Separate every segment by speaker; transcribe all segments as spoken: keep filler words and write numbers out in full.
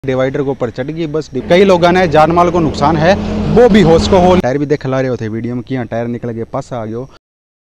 Speaker 1: Divider के ऊपर चढ़ गई बस। कई लोगों ने जान माल को नुकसान है, वो भी होश को हो। टायर भी देख ला रहे होते वीडियो में, किया टायर निकल गए, पास आ गयो।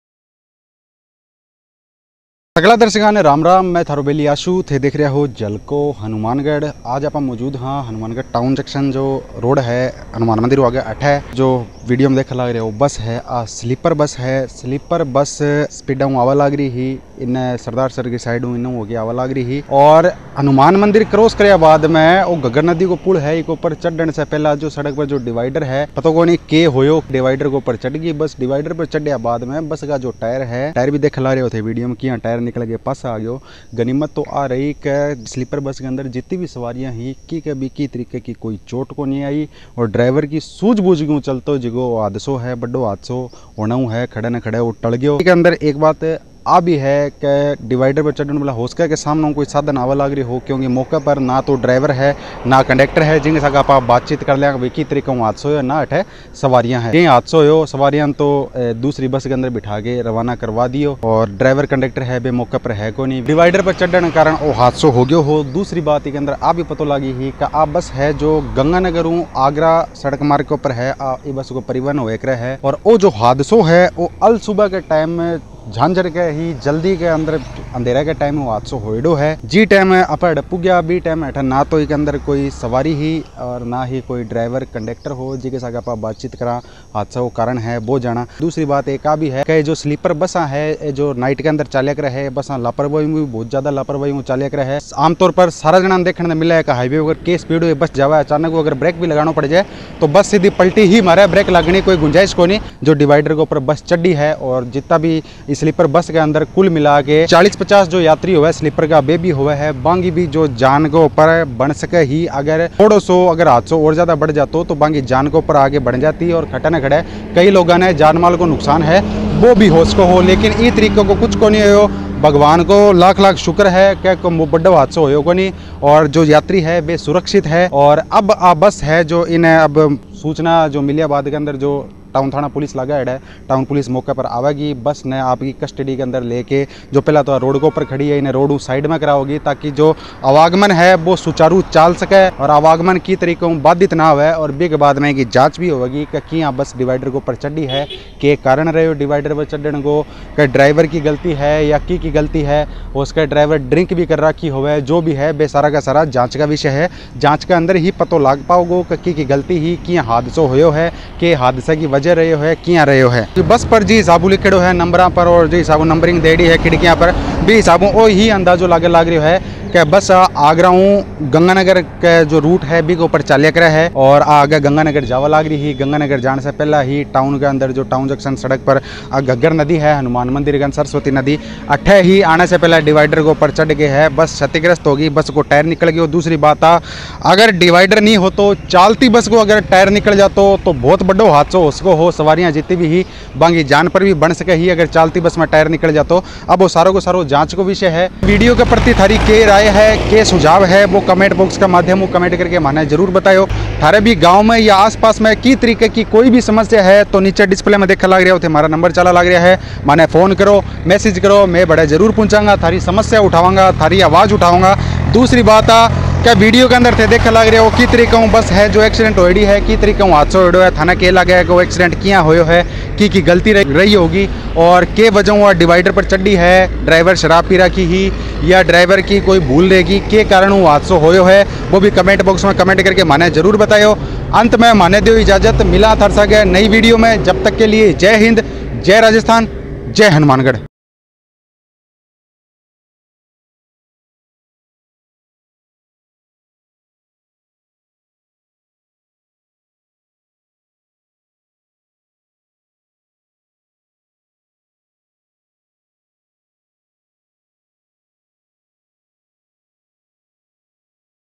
Speaker 1: अगला दर्शकों ने राम राम, मैं थारो बेली आशू थे देख रहे हो जलको हनुमानगढ़। आज आप मौजूद हाँ हनुमानगढ़ टाउन जंक्शन जो रोड है हनुमान मंदिर आगे अठ है। जो वीडियो में देखा लग रहे हो बस है आ स्लीपर बस है। स्लीपर बस स्पीड आवा लग रही ही, इन सरदार सर की साइड इन हो गया आवा लग रही ही। और हनुमान मंदिर क्रॉस करे बाद में वो घग्गर नदी को पुल है, एक ऊपर चढ़ने से पहला जो सड़क पर जो डिवाइडर है पता को नहीं के होयो, डिवाइडर के ऊपर चढ़ गई बस। डिवाइडर पर चढ़ने बाद में बस का जो टायर है, टायर भी देख ला रहे होते वीडियो में, किया टायर निकल गए, पास आ गयो। गनीमत तो आ रही कि स्लीपर बस के अंदर जितनी भी सवारियां ही की के भी की तरीके की कोई चोट को नहीं आई। और ड्राइवर की सूझबूझ क्यों चलतो जिगो हादसो है, बड़ो हादसो होना है, खड़े न खड़े वो टल गयो। के अंदर एक बात आ भी है कि डिवाइडर पर चढ़ने वाला हो सके के सामने कोई साधन आवा लग रही हो, क्योंकि मौके पर ना तो ड्राइवर है ना कंडक्टर है जिनके साथ आप बातचीत कर लें कि तरीके हादसा हो ना अठे सवारियां हैं। यही हादसा हो सवारियां तो दूसरी बस के अंदर बिठा के रवाना करवा दियो, और ड्राइवर कंडक्टर है बे मौके पर है को नहीं। डिवाइडर पर चढ़ने के कारण वो हादसा हो गयो हो। दूसरी बात के अंदर आ भी पता लगी ही कि आ बस है जो गंगानगर आगरा सड़क मार्ग के ऊपर है, आ ये बस को परिवहन हो है। और वो जो हादसों है वो अल सुबह के टाइम में झांझर के ही जल्दी के अंदर अंधेरा के टाइम में हादसा होइडो है। जी टाइम अपा डपू गया, बी टाइम अठा ना तो एक अंदर कोई सवारी ही और ना ही कोई ड्राइवर कंडक्टर हो जिसके साथ आप बातचीत करा हादसा वो कारण है वो जाना। दूसरी बात एक आ भी है कि जो स्लीपर बसा है जो नाइट के अंदर चालिया कर है बसा लापरवाही में भी बहुत ज्यादा लापरवाही चालिया कर है। आमतौर पर सारा जना देखने मिला है कि हाईवे अगर के स्पीड हो बस जावा, अचानक वो अगर ब्रेक भी लगाना पड़ जाए तो बस सीधी पलटी ही मारे, ब्रेक लगने कोई गुंजाइश को नहीं। जो डिवाइडर के ऊपर बस चढ़ी है और जितना भी स्लीपर बस के अंदर कुल मिला के चालीस पचास जो यात्री हुआ स्लीपर का बेबी हुआ है, बाकी भी जो जान के ऊपर बन सके ही। अगर थोड़ा सो अगर हादसा और ज्यादा बढ़ जाता तो बाकी जान के ऊपर आगे बढ़ जाती और खटे न खड़े कई लोगों ने जान माल को नुकसान है वो भी होश को हो। लेकिन इस तरीके को कुछ को नहीं हो, भगवान को लाख लाख शुक्र है कि बड़ा हादसा हो को नहीं, और जो यात्री है वे सुरक्षित है। और अब आ बस है जो इन्हें अब सूचना जो मिली बाद के अंदर जो टाउन थाना पुलिस लगा है, टाउन पुलिस मौके पर आवेगी, बस ने आपकी कस्टडी के अंदर लेके जो पहला तो रोड के ऊपर खड़ी है इन्हें रोड साइड में कराओगी ताकि जो आवागमन है वो सुचारू चल सके और आवागमन की तरीकों बाधित ना हो। और बी के बाद में की जांच भी होगी कि क्या बस डिवाइडर के ऊपर चढ़ी है, के कारण रहे हो डिवाइडर पर चढ़ने को, कि ड्राइवर की गलती है या की की गलती है, उसका ड्राइवर ड्रिंक भी कर रखी हो, जो भी है बे सारा का सारा जाँच का विषय है। जाँच के अंदर ही पता लग पाओगो कि की की गलती ही क्या हादसा हो है, कि हादसा की वजह रहे हो है किया रहे हो है। बस पर जी हिसाबू लिखेड़ो है नंबर पर, और जी हिसाबू नंबरिंग देड़ी है खिड़कियां पर भी हिसाबू वो ही अंदाजो लागे लाग रही है कि बस आगरा हूँ गंगानगर के जो रूट है बी के ऊपर चालिया करे है और आगे गंगानगर जावा लाग रही ही। गंगानगर जाने से पहला ही टाउन के अंदर जो टाउन जंक्शन सड़क पर घग्गर नदी है, हनुमान मंदिर गन सरस्वती नदी अठे ही आने से पहले डिवाइडर के ऊपर चढ़ गए है, बस क्षतिग्रस्त होगी, बस को टायर निकल गई। दूसरी बात आ अगर डिवाइडर नहीं हो तो चालती बस को अगर टायर निकल जातो तो बहुत बड़ो हादसा उसको हो, सवारियां जितनी भी ही बाकी जान पर भी बन सके ही अगर चालती बस में टायर निकल जातो। अब वो सारों को सारो जांच को विषय है। वीडियो के प्रति थारी के राय है, के सुझाव है वो कमेंट बॉक्स का माध्यम वो कमेंट करके माने जरूर बताओ। थारे भी गांव में या आसपास में की तरीके की कोई भी समस्या है तो नीचे डिस्प्ले में देखा लग रहा हो हमारा नंबर चला लग रहा है, माने फोन करो, मैसेज करो, मैं बड़े जरूर पहुंचाऊंगा, थारी समस्या उठाऊंगा, थारी आवाज़ उठाऊंगा। दूसरी बात आ क्या वीडियो के अंदर थे देखा लग रहा हो कि तरीका बस है जो एक्सीडेंट होड़ी है, की तरीका हादसा हो है, थाना के लगे वो एक्सीडेंट किया हो है, की की गलती रही होगी और के वजह वो डिवाइडर पर चढ़ी है, ड्राइवर शराब पी रखी ही या ड्राइवर की कोई भूल रहेगी, के कारण वो हादसा हो है वो भी कमेंट बॉक्स में कमेंट करके माने जरूर बताओ। अंत में माने दो इजाजत, मिला थर सके नई वीडियो में, जब तक के लिए जय हिंद, जय राजस्थान, जय हनुमानगढ़।